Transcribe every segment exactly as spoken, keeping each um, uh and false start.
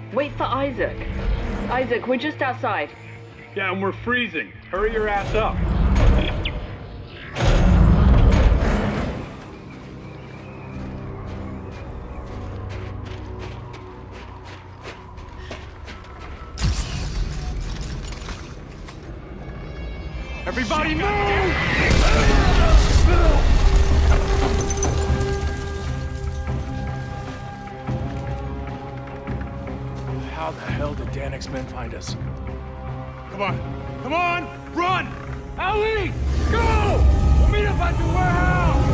Wait for Isaac. Isaac, we're just outside. Yeah, and we're freezing. Hurry your ass up. Everybody move! How the hell did Danik's men find us? Come on! Come on! Run! Ellie! Go! We'll meet up at the warehouse!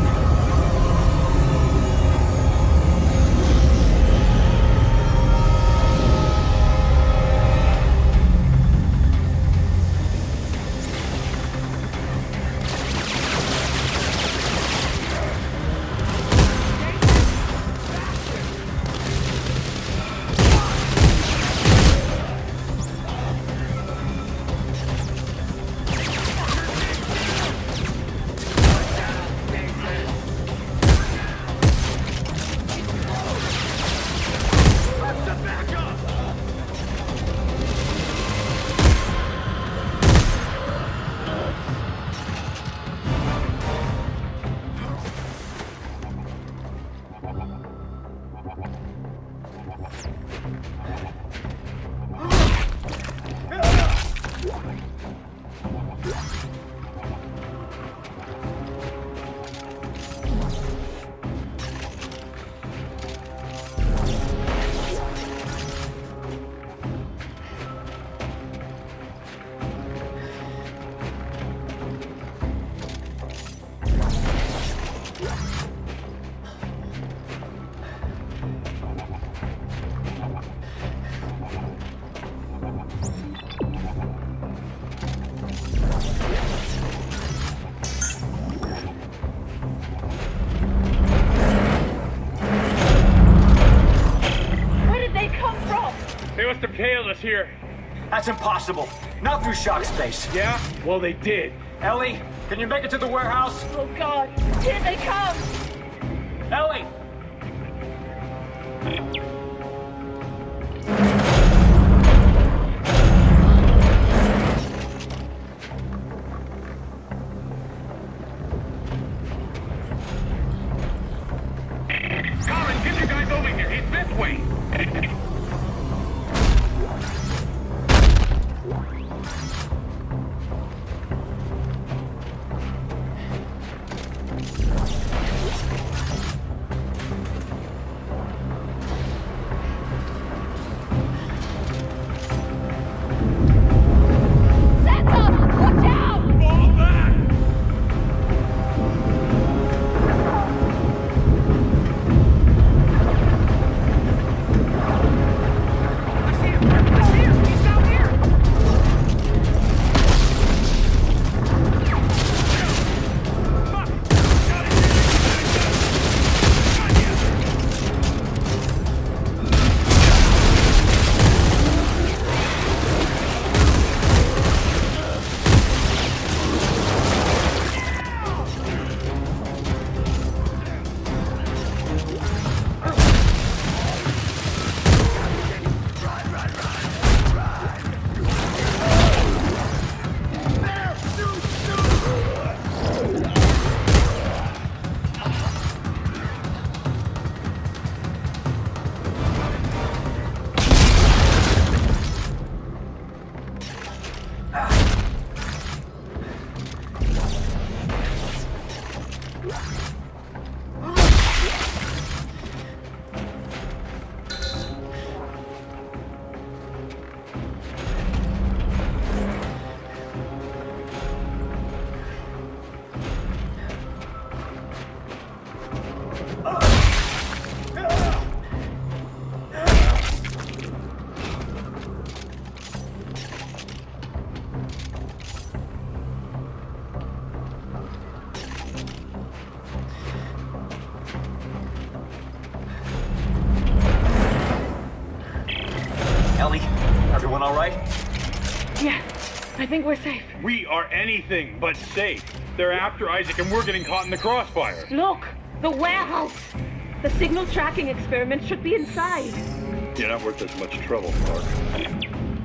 Tailed us here. That's impossible. Not through shock space. Yeah? Well, they did. Ellie, can you make it to the warehouse? Oh, God. Here they come! Ellie! Colin, get you guys over here. It's this way. Everyone all right? Yeah, I think we're safe. We are anything but safe. They're after Isaac and we're getting caught in the crossfire. Look, the warehouse. The signal tracking experiment should be inside. You're not worth as much trouble, Clarke.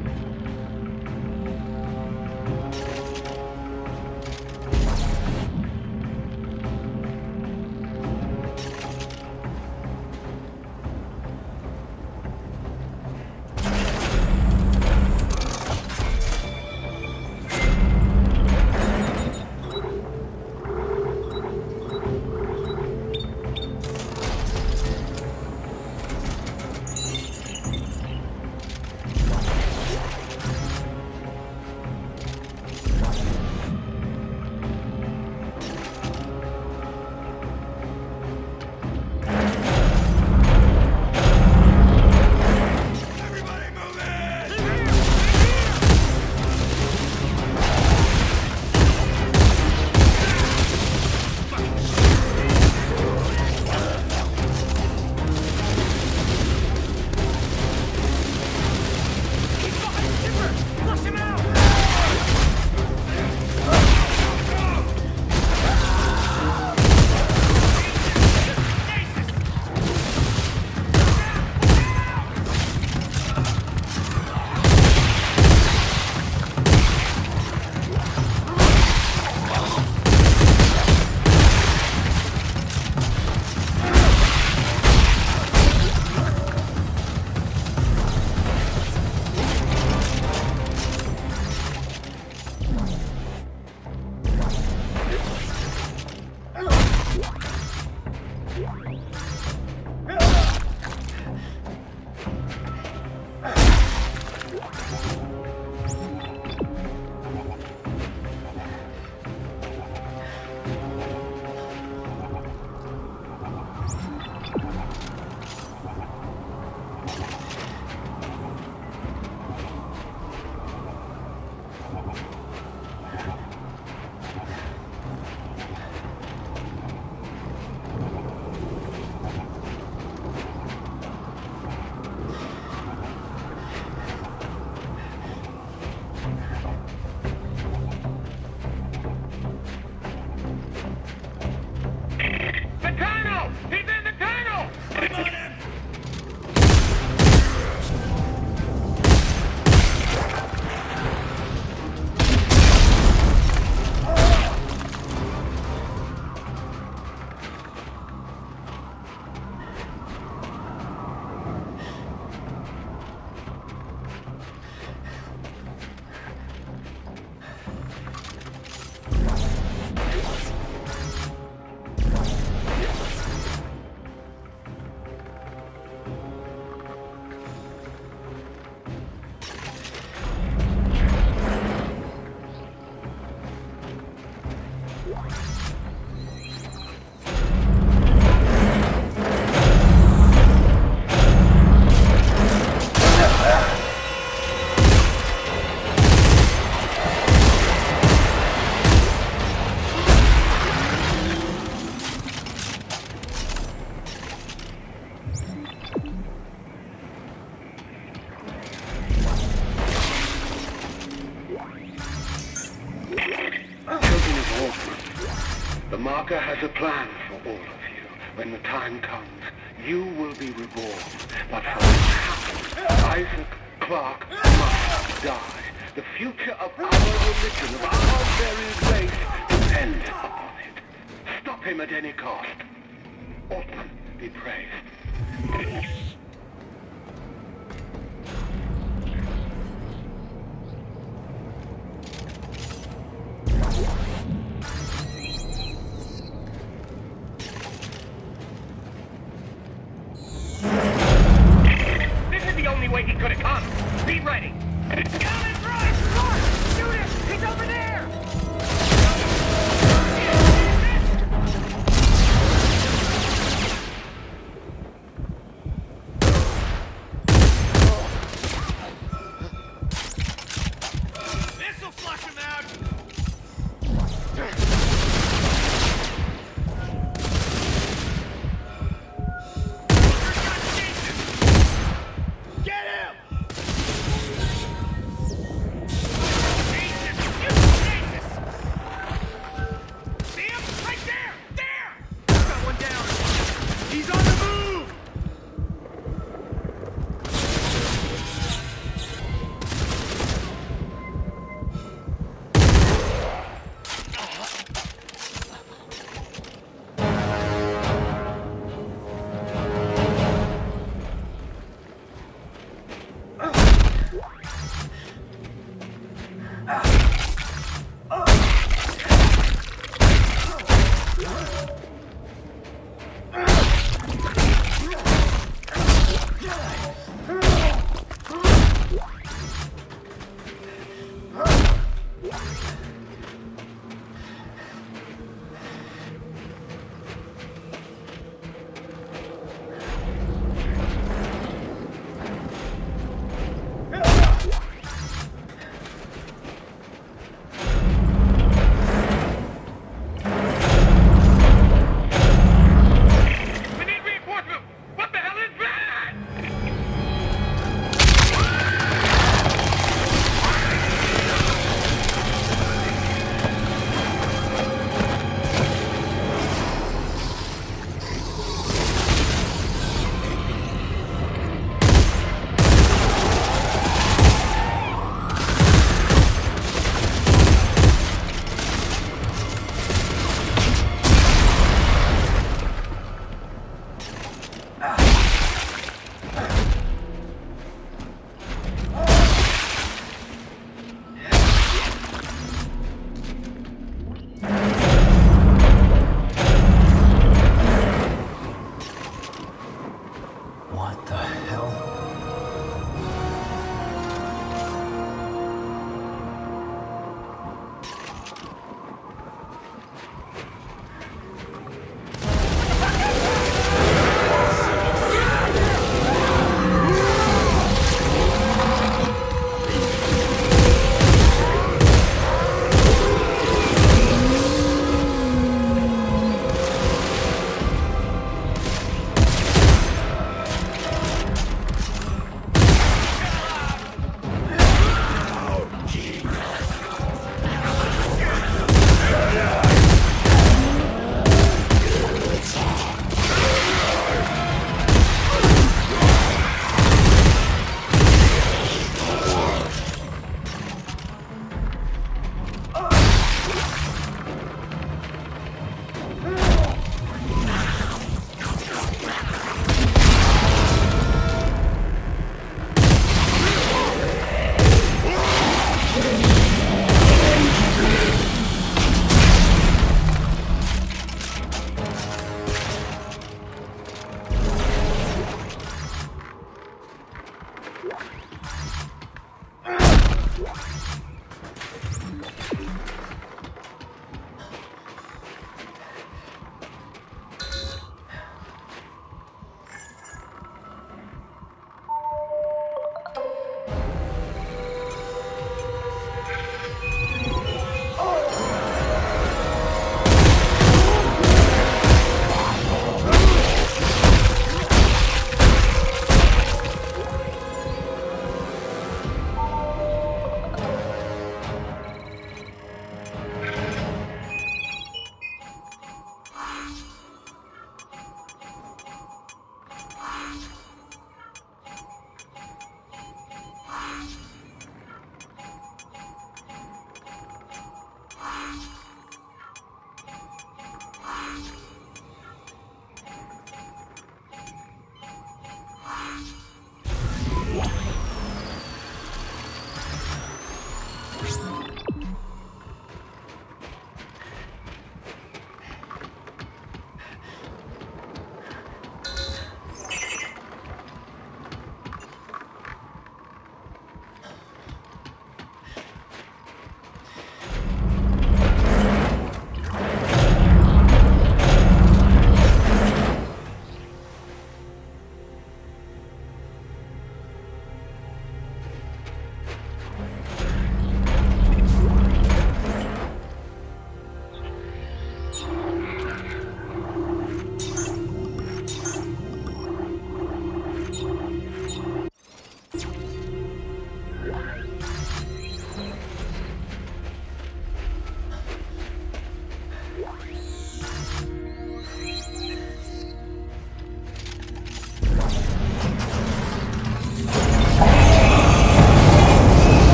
The marker has a plan for all of you. When the time comes, you will be reborn. But for now, Isaac Clarke must die. The future of our religion, of our very race, depends upon it. Stop him at any cost. Orton be praised. This is the only way he could have come. Be ready. Glen's right! Clarke! Shoot him! He's over there! This'll flush him out! Get him! Jesus! You Jesus!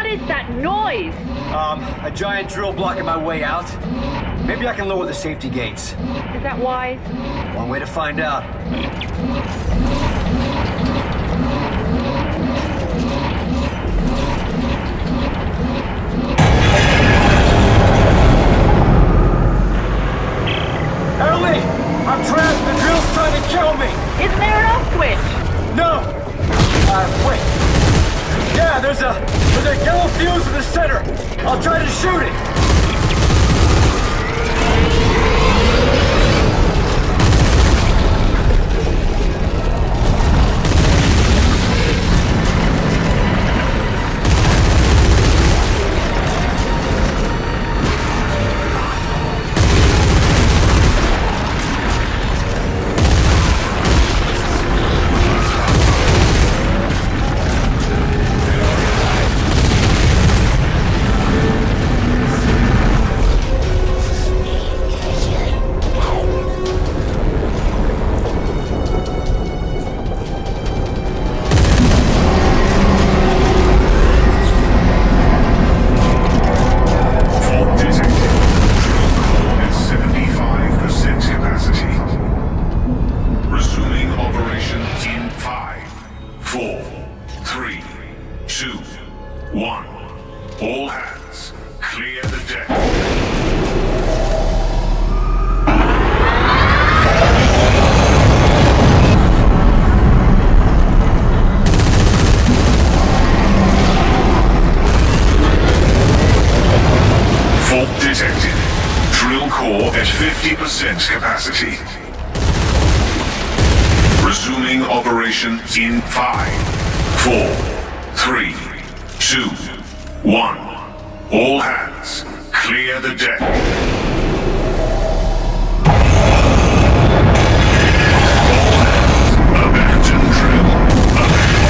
is that noise? Um, a giant drill blocking my way out. Maybe I can lower the safety gates. Is that wise? One way to find out. Ellie! I'm trapped! The drill's trying to kill me! Isn't there an off switch? No! Uh, wait. Yeah, there's a... there's a yellow fuse in the center. I'll try to shoot it. Capacity. Resuming operation in five, four, three, two, one. All hands, clear the deck. Abandon drill.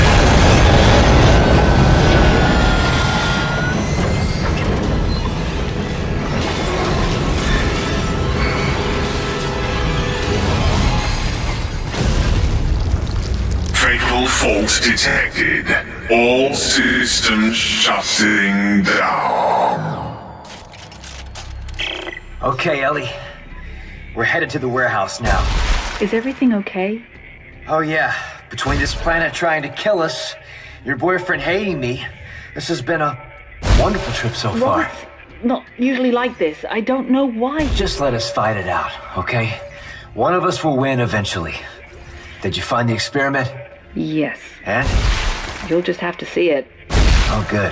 Fatal fault detected. All systems shutting down. Okay, Ellie. We're headed to the warehouse now. Is everything okay? Oh yeah. Between this planet trying to kill us, your boyfriend hating me, this has been a wonderful trip so far. Robert's not usually like this. I don't know why. Just let us fight it out, okay? One of us will win eventually. Did you find the experiment? Yes. And? You'll just have to see it. Oh, good.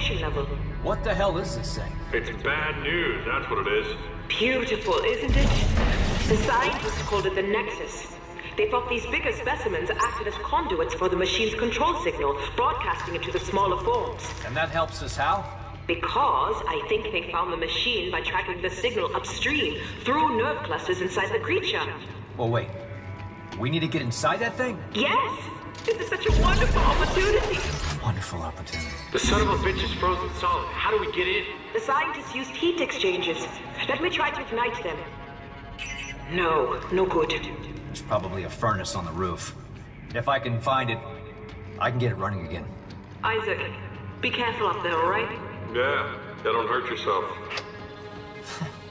radiation level. What the hell is this thing? It's bad news, that's what it is. Beautiful, isn't it? The scientists called it the Nexus. They thought these bigger specimens acted as conduits for the machine's control signal, broadcasting it to the smaller forms. And that helps us how? Because I think they found the machine by tracking the signal upstream through nerve clusters inside the creature. Well, wait. We need to get inside that thing? Yes! This is such a wonderful opportunity! Wonderful opportunity. The son of a bitch is frozen solid. How do we get in? The scientists used heat exchangers. Let me try to ignite them. No, no good. There's probably a furnace on the roof. If I can find it, I can get it running again. Isaac, be careful up there, all right? Yeah, don't hurt yourself.